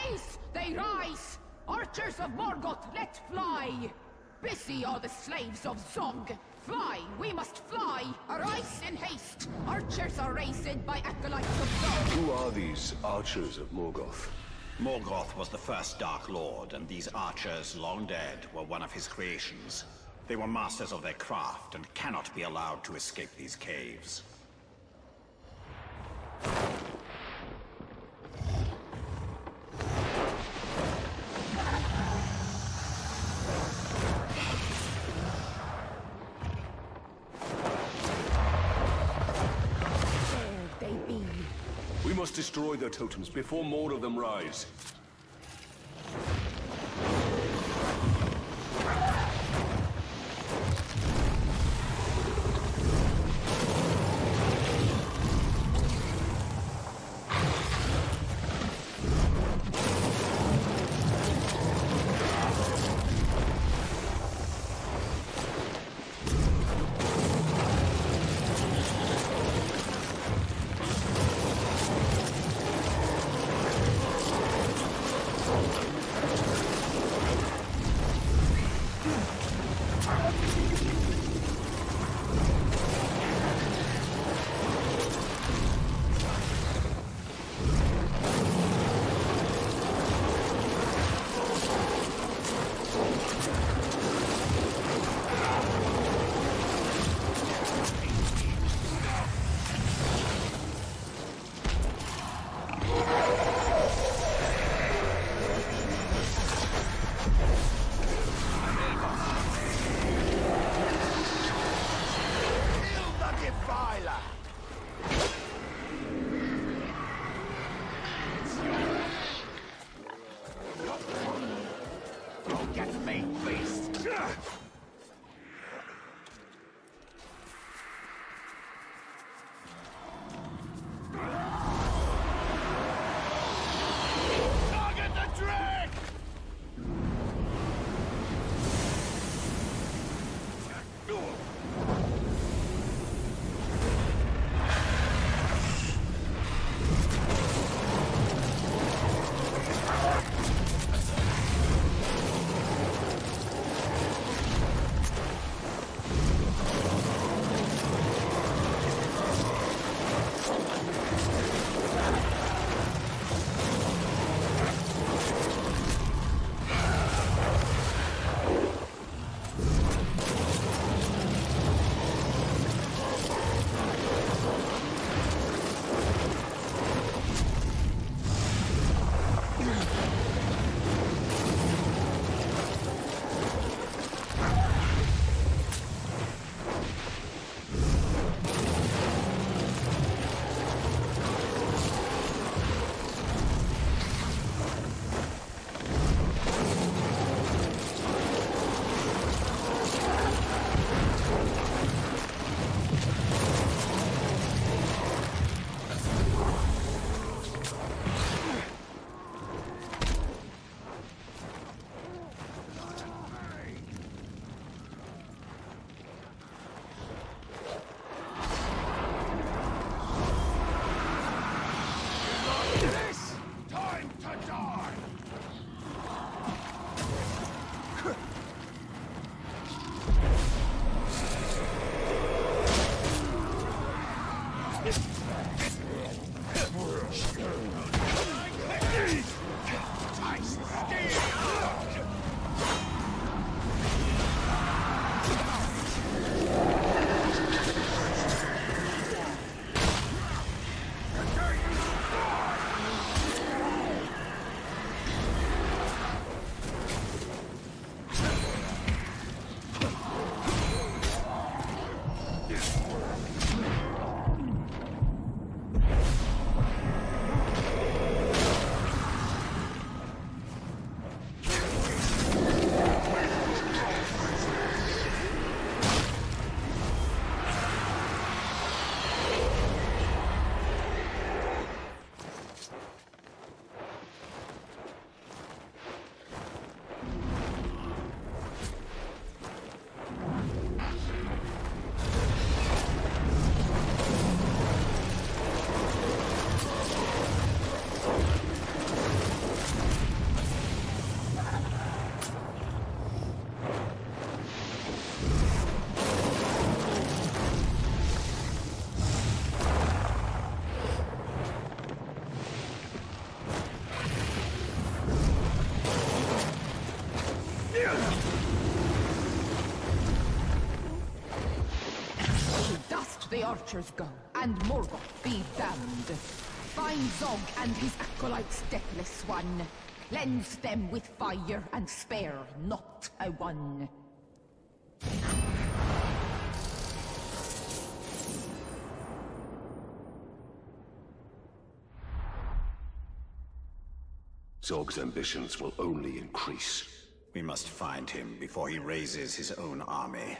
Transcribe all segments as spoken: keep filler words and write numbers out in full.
Haste! They rise! Archers of Morgoth, let fly! Busy are the slaves of Zog. Fly! We must fly! Arise in haste! Archers are raised by acolytes of Zog. Who are these archers of Morgoth? Morgoth was the first Dark Lord, and these archers, long dead, were one of his creations. They were masters of their craft and cannot be allowed to escape these caves. We must destroy their totems before more of them rise. archers go, and Morgoth be damned. Find Zog and his acolytes, deathless one. Cleanse them with fire and spare not a one. Zog's ambitions will only increase. We must find him before he raises his own army.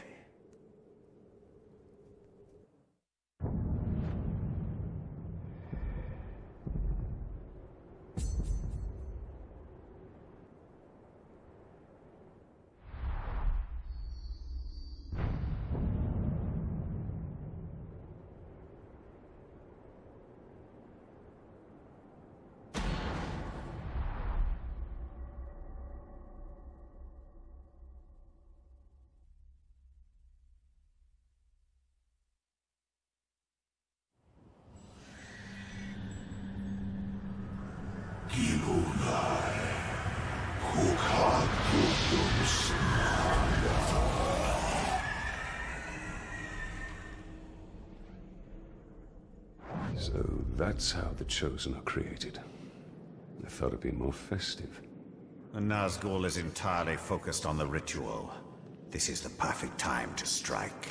So that's how the Chosen are created. I thought it'd be more festive. And Nazgul is entirely focused on the ritual. This is the perfect time to strike.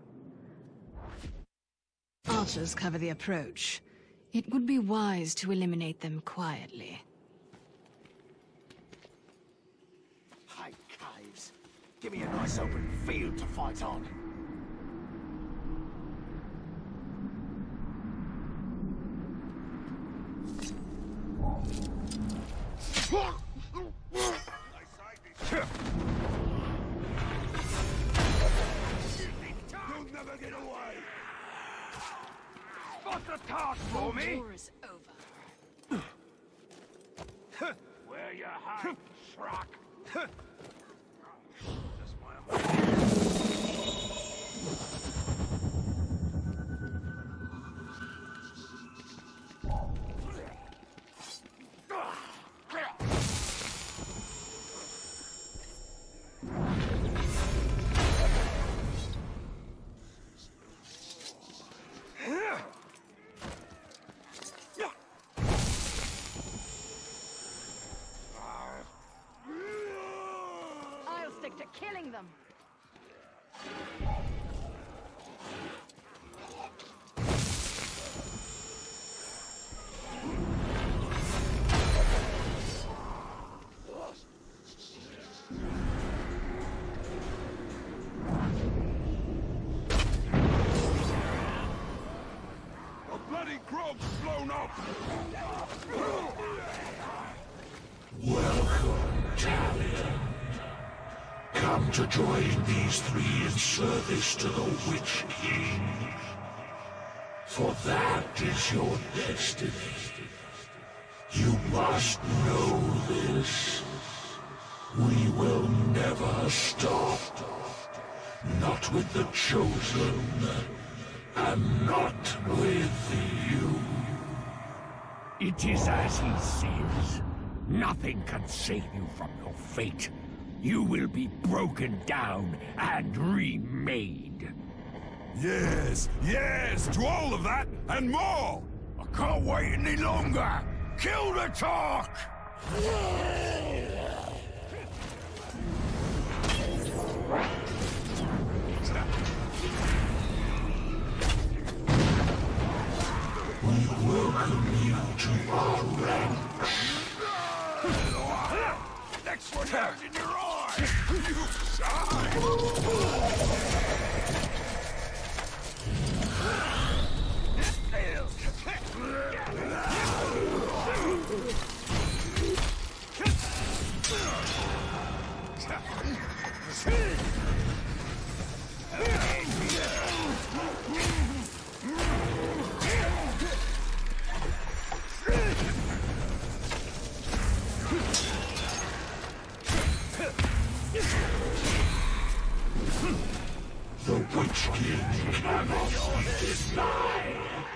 Archers cover the approach. It would be wise to eliminate them quietly. Hey, caves. Give me a nice open field to fight on. You'll never get away! Spot the task for me! War is over. Where you hide, Shrock? Just my I'll stick to killing them. A bloody grog's blown up! Welcome, Talion. Come to join these three in service to the Witch King. For that is your destiny. You must know this. We will never stop. Not with the Chosen, and not with you. It is as he says. Nothing can save you from your fate. You will be broken down and remade. Yes, yes, to all of that, and more! I can't wait any longer! Kill the talk! We welcome you to our ranks. Next one out in your eye! You shine! The Witch King cannot be denied.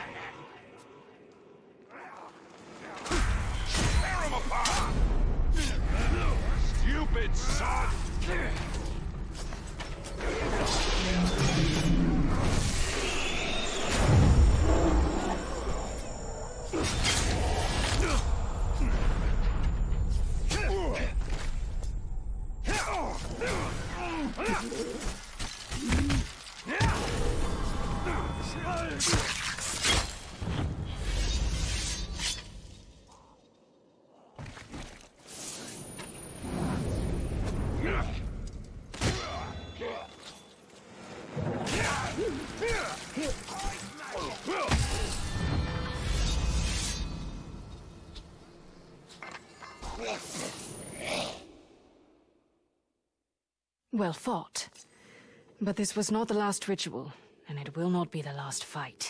Tear him apart! Stupid son! Well fought. But this was not the last ritual, and it will not be the last fight.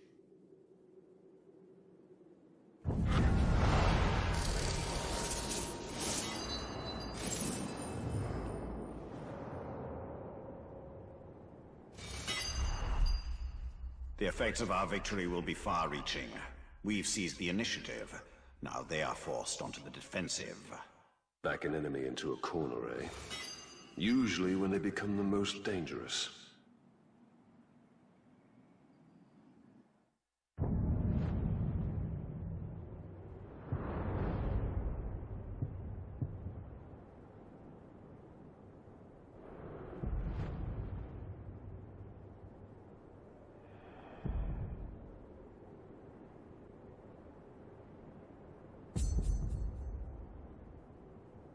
The effects of our victory will be far-reaching. We've seized the initiative. Now they are forced onto the defensive. Back an enemy into a corner, eh? Usually when they become the most dangerous.